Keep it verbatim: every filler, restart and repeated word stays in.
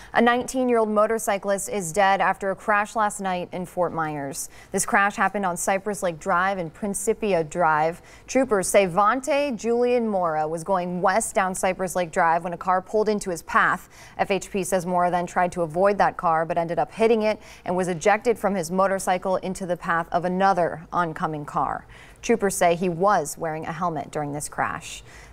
A nineteen-year-old motorcyclist is dead after a crash last night in Fort Myers. This crash happened on Cypress Lake Drive and Principia Drive. Troopers say Vonte Julian Mora was going west down Cypress Lake Drive when a car pulled into his path. F H P says Mora then tried to avoid that car but ended up hitting it and was ejected from his motorcycle into the path of another oncoming car. Troopers say he was wearing a helmet during this crash.